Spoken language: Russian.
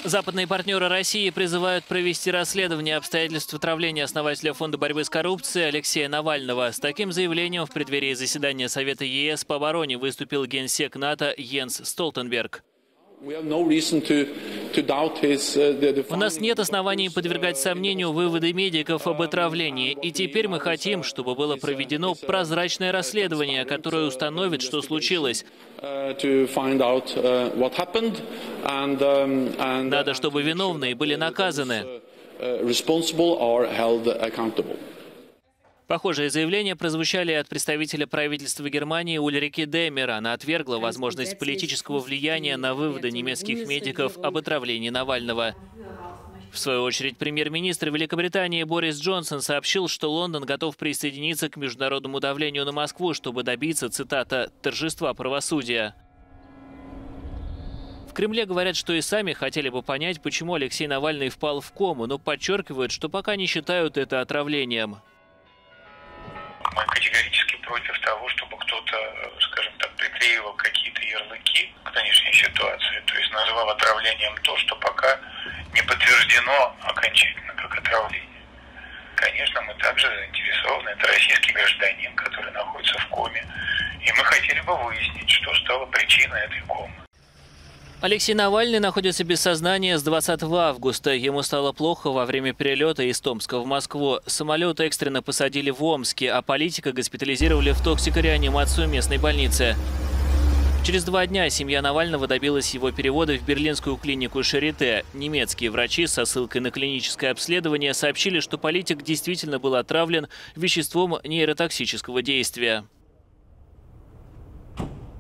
Западные партнеры России призывают провести расследование обстоятельств отравления основателя Фонда борьбы с коррупцией Алексея Навального. С таким заявлением в преддверии заседания Совета ЕС по обороне выступил генсек НАТО Йенс Столтенберг. У нас нет оснований подвергать сомнению выводы медиков об отравлении. И теперь мы хотим, чтобы было проведено прозрачное расследование, которое установит, что случилось. Надо, чтобы виновные были наказаны. Похожие заявления прозвучали от представителя правительства Германии Ульрики Деммер. Она отвергла возможность политического влияния на выводы немецких медиков об отравлении Навального. В свою очередь, премьер-министр Великобритании Борис Джонсон сообщил, что Лондон готов присоединиться к международному давлению на Москву, чтобы добиться, цитата, «торжества правосудия». В Кремле говорят, что и сами хотели бы понять, почему Алексей Навальный впал в кому, но подчеркивают, что пока не считают это отравлением. Мы категорически против того, чтобы кто-то, скажем так, приклеивал какие-то ярлыки к нынешней ситуации. То есть называл отравлением то, что пока не подтверждено окончательно как отравление. Конечно, мы также заинтересованы. Это российский гражданин, который находится в коме. И мы хотели бы выяснить, что стало причиной этой комы. Алексей Навальный находится без сознания с 20 августа. Ему стало плохо во время перелета из Томска в Москву. Самолет экстренно посадили в Омске, а политика госпитализировали в токсикореанимацию местной больницы. Через 2 дня семья Навального добилась его перевода в берлинскую клинику Шарите. Немецкие врачи со ссылкой на клиническое обследование сообщили, что политик действительно был отравлен веществом нейротоксического действия.